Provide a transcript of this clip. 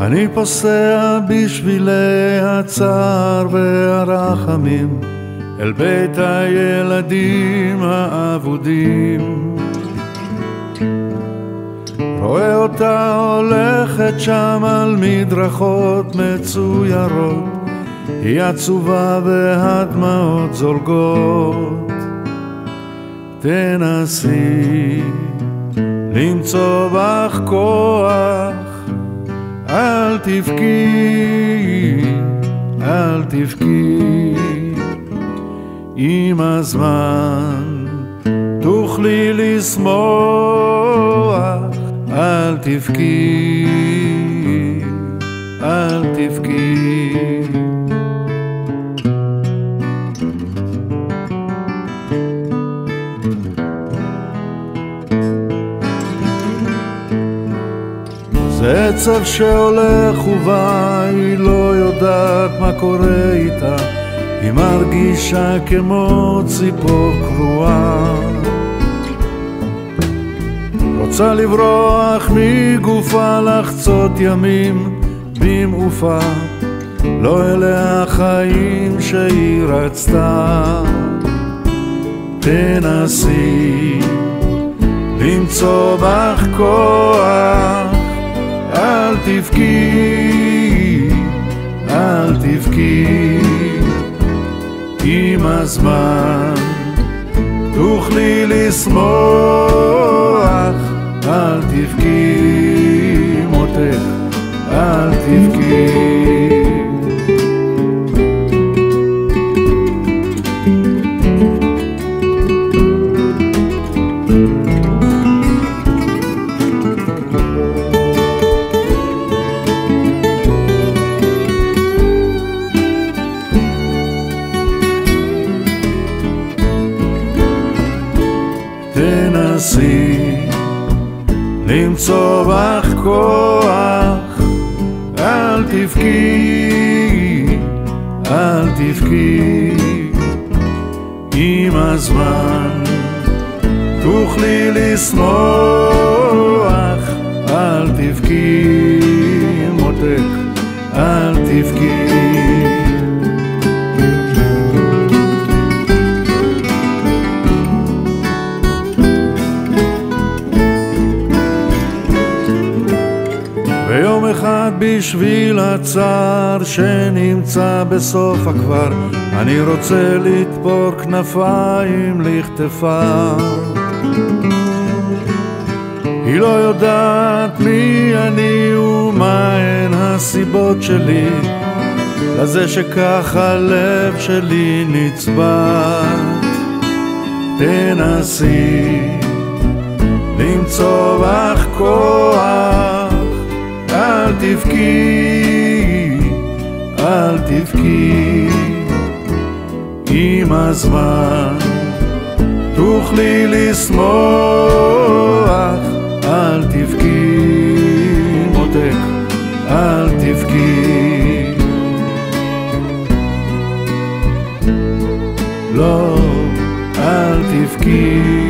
אני פוסע בשבילי הצער והרחמים אל בית הילדים האבודים. רואה אותה הולכת שם על מדרכות מצוירות, היא עצובה והדמעות זולגות. תנסי למצוא בך כוח, אל תבכי, אל תבכי. עם הזמן תוכלי לשמוח, אל תבכי, אל תבכי. זה עצב שהולך ובא, היא לא יודעת מה קורה איתה, היא מרגישה כמו ציפור קרועה. רוצה לברוח מגופה, לחצות ימים במעופה, לא אלה החיים שהיא רצתה. תנסי למצוא בך כוח, אל תבכי, אל תבכי. עם הזמן תוכלי לשמוח, אל תבכי מותך, אל תבכי. תנסי למצוא בך כוח, אל תבכי, אל תבכי. עם הזמן תוכלי לשמוח, אל תבכי מותק, אל תבכי. ויום אחד בשביל הצער שנמצא בסוף הכבר, אני רוצה לתפור כנפיים לכתפה. היא לא יודעת מי אני ומה הן הסיבות שלי לזה שכך הלב שלי נצבט. תנסי למצוא בך כוח, אל תבכי, אל תבכי. עם הזמן תוכלי לשמוח, אל תבכי מותק, אל תבכי. לא, אל תבכי.